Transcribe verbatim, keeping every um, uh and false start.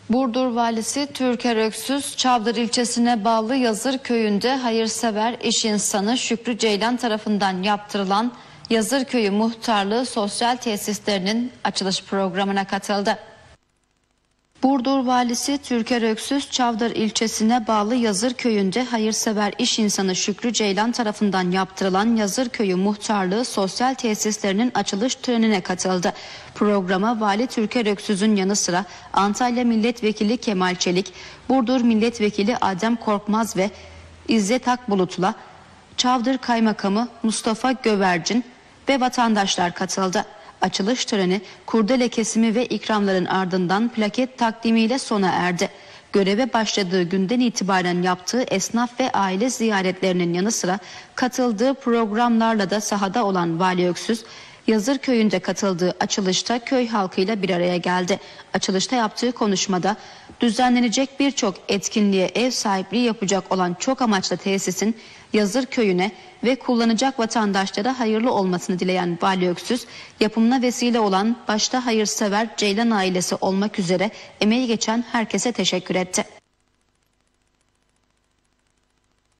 Burdur Valisi Türker Öksüz, Çavdar ilçesine bağlı Yazır köyünde hayırsever iş insanı Şükrü Ceylan tarafından yaptırılan Yazır Köyü Muhtarlığı sosyal tesislerinin açılış programına katıldı. Burdur Valisi Türker Öksüz, Çavdar ilçesine bağlı Yazır köyünde hayırsever iş insanı Şükrü Ceylan tarafından yaptırılan Yazır Köyü Muhtarlığı sosyal tesislerinin açılış törenine katıldı. Programa Vali Türker Öksüz'ün yanı sıra Antalya Milletvekili Kemal Çelik, Burdur Milletvekili Adem Korkmaz ve İzzet Akbulut'la Çavdar Kaymakamı Mustafa Gövercin ve vatandaşlar katıldı. Açılış töreni kurdele kesimi ve ikramların ardından plaket takdimiyle sona erdi. Göreve başladığı günden itibaren yaptığı esnaf ve aile ziyaretlerinin yanı sıra katıldığı programlarla da sahada olan Vali Öksüz, Yazır köyünde katıldığı açılışta köy halkıyla bir araya geldi. Açılışta yaptığı konuşmada düzenlenecek birçok etkinliğe ev sahipliği yapacak olan çok amaçlı tesisin Yazır köyüne ve kullanacak vatandaşlara hayırlı olmasını dileyen Vali Öksüz, yapımına vesile olan başta hayırsever Ceylan ailesi olmak üzere emeği geçen herkese teşekkür etti.